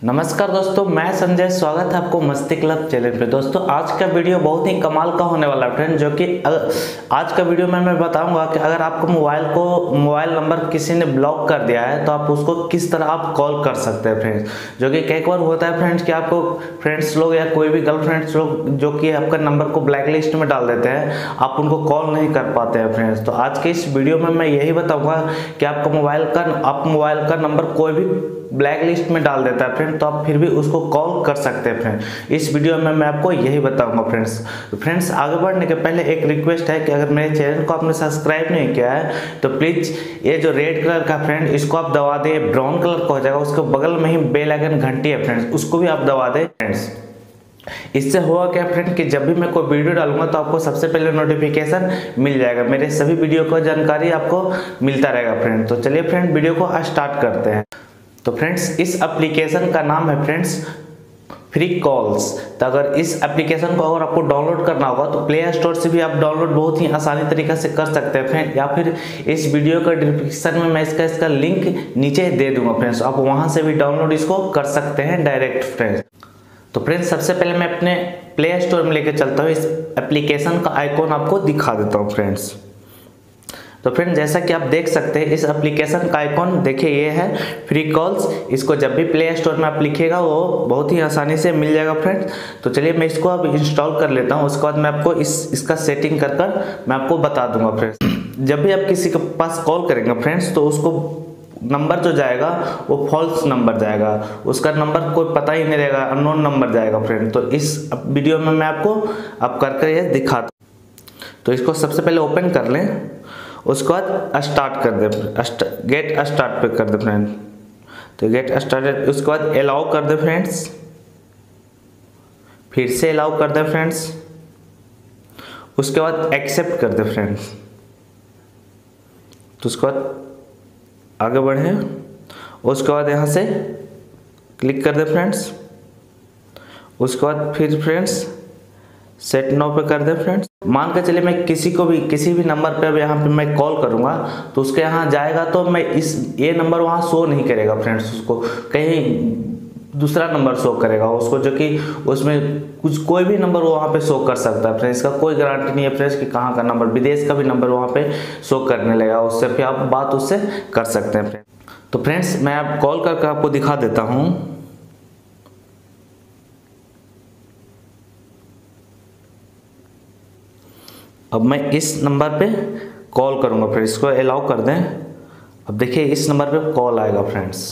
नमस्कार दोस्तों, मैं संजय। स्वागत है आपको मस्ती क्लब चैनल पे। दोस्तों आज का वीडियो बहुत ही कमाल का होने वाला है फ्रेंड, जो कि आज का वीडियो में मैं बताऊंगा कि अगर आपको मोबाइल नंबर किसी ने ब्लॉक कर दिया है तो आप उसको किस तरह आप कॉल कर सकते हैं फ्रेंड्स। जो कि कई बार होता है फ्रेंड्स कि आपको फ्रेंड्स लोग या कोई भी गर्लफ्रेंड्स लोग जो कि आपका नंबर को ब्लैक लिस्ट में डाल देते हैं, आप उनको कॉल नहीं कर पाते हैं फ्रेंड्स। तो आज के इस वीडियो में मैं यही बताऊंगा कि आपका मोबाइल का नंबर कोई भी ब्लैक लिस्ट में डाल देता है फ्रेंड, तो आप फिर भी उसको कॉल कर सकते हैं फ्रेंड। इस वीडियो में मैं आपको यही बताऊंगा फ्रेंड्स। तो फ्रेंड्स आगे बढ़ने के पहले एक रिक्वेस्ट है कि अगर मेरे चैनल को आपने सब्सक्राइब नहीं किया है तो प्लीज ये जो रेड कलर का फ्रेंड इसको आप दबा दें, ब्राउन कलर का हो जाएगा, उसके बगल में ही बेल आइकन घंटी है फ्रेंड्स, उसको भी आप दबा दें फ्रेंड्स। इससे होगा क्या फ्रेंड कि जब भी मैं कोई वीडियो डालूंगा तो आपको सबसे पहले नोटिफिकेशन मिल जाएगा, मेरे सभी वीडियो का जानकारी आपको मिलता रहेगा फ्रेंड। तो चलिए फ्रेंड वीडियो को स्टार्ट करते हैं। तो फ्रेंड्स इस एप्लीकेशन का नाम है फ्रेंड्स फ्री कॉल्स। तो अगर इस एप्लीकेशन को अगर आपको डाउनलोड करना होगा तो प्ले स्टोर से भी आप डाउनलोड बहुत ही आसानी तरीके से कर सकते हैं फ्रेंड, या फिर इस वीडियो का डिस्क्रिप्शन में मैं इसका लिंक नीचे दे दूंगा फ्रेंड्स, आप वहां से भी डाउनलोड इसको कर सकते हैं डायरेक्ट फ्रेंड्स। तो फ्रेंड्स सबसे पहले मैं अपने प्ले स्टोर में लेकर चलता हूँ, इस एप्लीकेशन का आइकॉन आपको दिखा देता हूँ फ्रेंड्स। तो फ्रेंड जैसा कि आप देख सकते हैं इस एप्लीकेशन का आइकॉन देखिए, ये है फ्री कॉल्स। इसको जब भी प्ले स्टोर में आप लिखिएगा वो बहुत ही आसानी से मिल जाएगा फ्रेंड। तो चलिए मैं इसको अब इंस्टॉल कर लेता हूँ, उसके बाद मैं आपको इसका सेटिंग कर मैं आपको बता दूंगा फ्रेंड्स। जब भी आप किसी के पास कॉल करेंगे फ्रेंड्स तो उसको नंबर जो जाएगा वो फॉल्स नंबर जाएगा, उसका नंबर कोई पता ही नहीं रहेगा, अननोन नंबर जाएगा फ्रेंड। तो इस वीडियो में मैं आपको अब करके ये दिखाता हूँ। तो इसको सबसे पहले ओपन कर लें, उसके बाद स्टार्ट कर दे, गेट स्टार्ट पे कर दे फ्रेंड। तो गेट स्टार्टेड, उसके बाद अलाउ कर दे फ्रेंड्स, फिर से अलाउ कर दे फ्रेंड्स, उसके बाद एक्सेप्ट कर दे फ्रेंड्स। तो उसके बाद आगे बढ़े, उसके बाद यहाँ से क्लिक कर दे फ्रेंड्स, उसके बाद फिर फ्रेंड्स सेट नाउ पे कर दे फ्रेंड्स। मान के चलिए मैं किसी भी नंबर पे अब यहाँ पे मैं कॉल करूँगा तो उसके यहाँ जाएगा तो मैं ये नंबर वहाँ शो नहीं करेगा फ्रेंड्स, उसको कहीं दूसरा नंबर शो करेगा उसको, जो कि उसमें कोई भी नंबर वहाँ पे शो कर सकता है फ्रेंड्स। इसका कोई गारंटी नहीं है फ्रेंड्स कि कहाँ का नंबर, विदेश का भी नंबर वहाँ पे शो करने लगेगा, उससे फिर आप बात उससे कर सकते हैं फ्रेंड्स। तो फ्रेंड्स मैं अब कॉल करके आपको दिखा देता हूँ। अब मैं इस नंबर पे कॉल करूंगा फिर इसको अलाउ कर दें। अब देखिए इस नंबर पे कॉल आएगा फ्रेंड्स।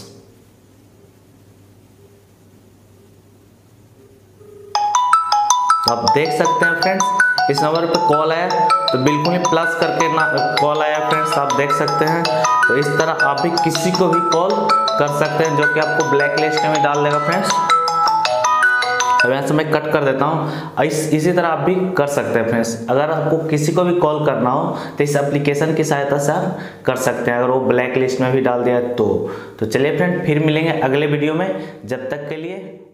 आप देख सकते हैं फ्रेंड्स इस नंबर पे कॉल आया, तो बिल्कुल ही प्लस करके कॉल आया फ्रेंड्स, आप देख सकते हैं। तो इस तरह आप भी किसी को भी कॉल कर सकते हैं जो कि आपको ब्लैक लिस्ट में डाल देगा फ्रेंड्स। अब यहाँ से मैं कट कर देता हूँ। इसी तरह आप भी कर सकते हैं फ्रेंड्स। अगर आपको किसी को भी कॉल करना हो तो इस एप्लीकेशन की सहायता से आप कर सकते हैं, अगर वो ब्लैक लिस्ट में भी डाल दिया तो चलिए फ्रेंड फिर मिलेंगे अगले वीडियो में। जब तक के लिए